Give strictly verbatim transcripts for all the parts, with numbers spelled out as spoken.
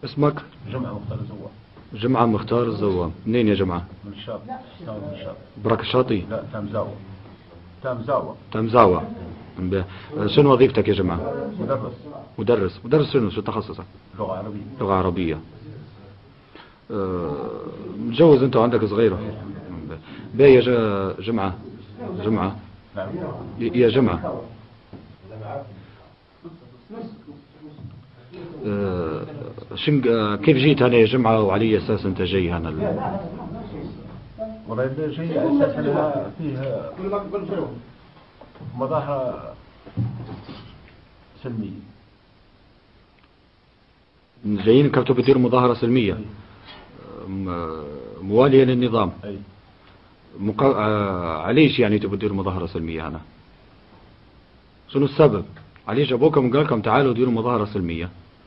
اسمك؟ جمعة مختار الزوام. جمعة مختار الزوام. منين يا جمعة؟ من الشاطئ. من الشاطئ. برك الشاطئ؟ لا تامزاوة. تامزاوة. تامزاوة. شنو وظيفتك يا جماعة؟ مدرس. مدرس. مدرس شنو؟ شو تخصصك؟ لغة عربية. لغة عربية. متجوز انت وعندك صغيرة؟ باهي يا جمعة. جمعة. نعم. يا جمعة. أه شن كيف جيت هنا يا جمعة وعلى اساس انت جاي هنا؟ والله جاي على اساس انها فيه مظاهرة سلمية. جايين كنتوا بتديروا مظاهرة سلمية موالية للنظام. اي. مقا... آه... عليش يعني تبوا تديروا مظاهرة سلمية هنا؟ شنو السبب؟ عليش ابوكم قال لكم تعالوا ديروا مظاهرة سلمية؟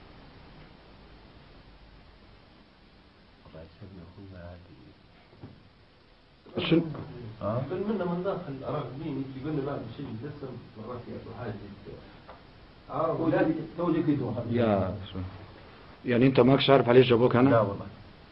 شنو؟ اه منا من داخل راكبين يقول لنا بعد شيء لسه مرات يا حاجه عارف ولادي توجي كيدو يا شو يعني انت ماكش عارف عليش جابوك هنا؟ لا والله.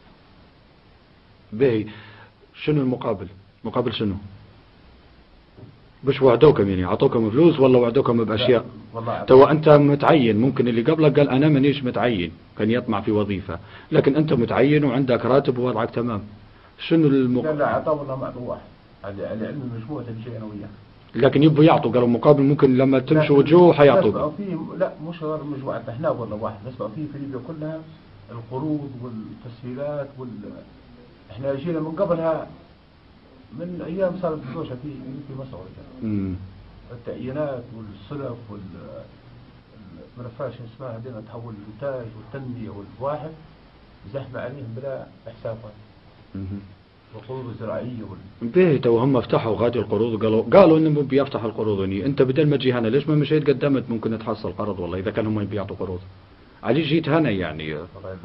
باهي شنو المقابل؟ مقابل شنو؟ باش وعدوكم يعني اعطوكم فلوس ولا وعدوكم باشياء؟ والله تو انت متعين، ممكن اللي قبلك قال انا مانيش متعين، كان يطمع في وظيفة، لكن انت متعين وعندك راتب ووضعك تمام. شنو المقابل؟ لا لا عطاونا مع واحد على علم مجموعة الشيء انا وياه. لكن يبوا يعطوا، قالوا مقابل ممكن لما تمشوا وتجوا حيعطوك. لا مش غير مجموعة احنا ولا واحد، نسمع فيه في ليبيا كلها القروض والتسهيلات وال احنا جينا من قبلها من ايام صارت الدوشة في في مصر امم التعيينات والسلف وال الملفات شو اسمها هذين تحول الانتاج والتنمية والواحد زحمة عليهم بلا حسابات. امم والقروض الزراعية وال باهي تو هم فتحوا غادي القروض، قالوا قالوا انهم بيفتحوا القروض هني، انت بدل ما تجي هنا ليش ما مشيت قدمت ممكن تحصل قرض والله اذا كانوا هم بيعطوا قروض. علي جيت هنا يعني.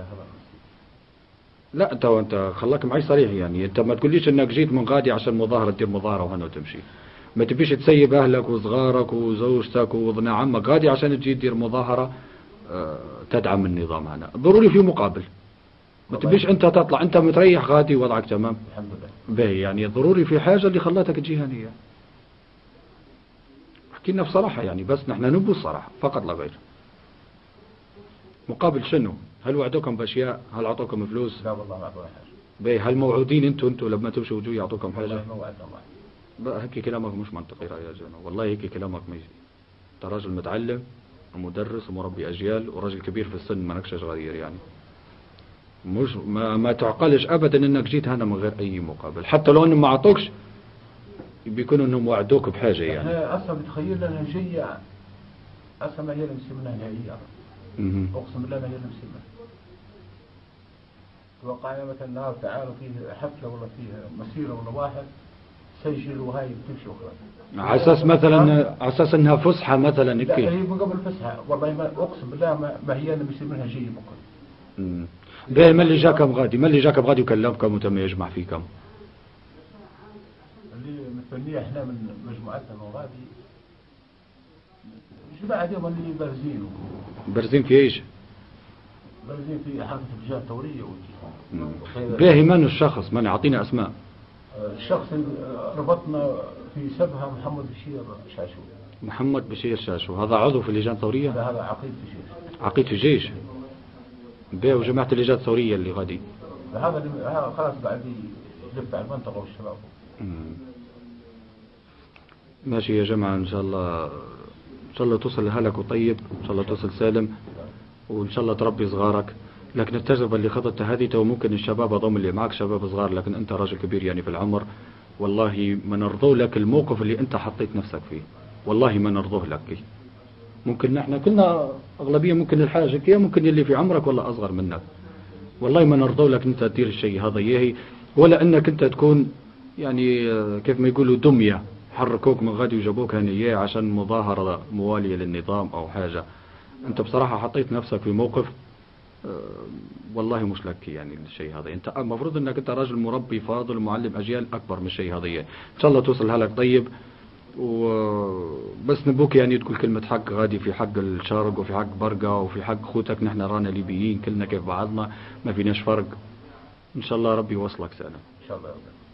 لا تو انت خلاك معي صريح يعني، انت ما تقوليش انك جيت من غادي عشان مظاهرة تدير مظاهرة وهنا وتمشي. ما تبيش تسيب اهلك وصغارك وزوجتك وابن عمك غادي عشان تجي تدير مظاهرة اه تدعم النظام هنا، ضروري في مقابل. ما تبيش انت تطلع انت متريح غادي وضعك تمام. الحمد لله. باهي يعني ضروري في حاجة اللي خلاتك تجي هنا. احكي لنا بصراحة يعني، بس نحن نبو الصراحة فقط لا غير. مقابل شنو؟ هل وعدوكم باشياء؟ هل اعطوكم فلوس؟ لا والله ما اعطونا حاجة. باهي هل موعودين انتوا انتوا لما تمشوا وجوا يعطوكم حاجة؟ والله ما وعدنا واحد. هيك كلامك مش منطقي يا جماعة، والله هيك كلامك ما يجي. انت راجل متعلم ومدرس ومربي اجيال وراجل كبير في السن، ما نكش صغير يعني. مش ما, ما تعقلش ابدا انك جيت هنا من غير اي مقابل، حتى لو انهم ما اعطوكش بيكونوا انهم وعدوك بحاجه يعني. احنا اصلا بتخيل لنا جايه اصلا ما هي اللي مسمينها نهائيه. اقسم بالله ما هي اللي مسمينها. توقعنا مثلا النهار تعالوا فيه حفله ولا فيه مسيره ولا واحد سجل وهاي بتمشي وخلاص. على اساس مثلا على اساس انها فسحه مثلا هيك. لا هي من قبل فسحه والله ما اقسم بالله ما, ما هي اللي مسمينها جايه بكره. امم باهي ما اللي جاكم غادي؟ ما اللي جاكم غادي وكلمكم وتم يجمع فيكم؟ اللي متبنيه احنا من مجموعتنا من غادي جماعه اليوم اللي بارزين. بارزين في ايش؟ بارزين في حركه الجهه الثوريه وجي. باهي من الشخص؟ من اعطينا اسماء. الشخص اللي ربطنا في سبها محمد بشير شاشو. محمد بشير شاشو هذا عضو في اللجان الثوريه؟ لا هذا عقيد في الجيش. عقيد في الجيش. باهي وجماعه اللجان الثوريه اللي غادي. هذا هذا خلاص بعد يلف على المنطقه والشباب. ماشي يا جماعه، ان شاء الله ان شاء الله توصل لهلك وطيب، ان شاء الله توصل سالم، وان شاء الله تربي صغارك. لكن التجربه اللي خضتها هذه تو ممكن الشباب اضم اللي معك شباب صغار، لكن انت راجل كبير يعني في العمر، والله ما نرضو لك الموقف اللي انت حطيت نفسك فيه، والله ما نرضوه لك. ممكن نحن كلنا اغلبيه ممكن الحاجه كي ممكن اللي في عمرك ولا اصغر منك، والله ما نرضو لك انت تدير الشيء هذا ياهي، ولا انك انت تكون يعني كيف ما يقولوا دميه حركوك من غادي وجابوك هنا اياه عشان مظاهره مواليه للنظام او حاجه. انت بصراحه حطيت نفسك في موقف أه والله مش لك يعني الشيء هذا. انت المفروض انك انت راجل مربي فاضل ومعلم اجيال اكبر من الشيء هذا. ان شاء الله توصل هلك طيب، وبس نبوك يعني تقول كلمة حق غادي في حق الشرق وفي حق برقة وفي حق خوتك. نحن رانا ليبيين كلنا كيف بعضنا، ما فيناش فرق. ان شاء الله ربي يوصلك سلام. ان شاء الله.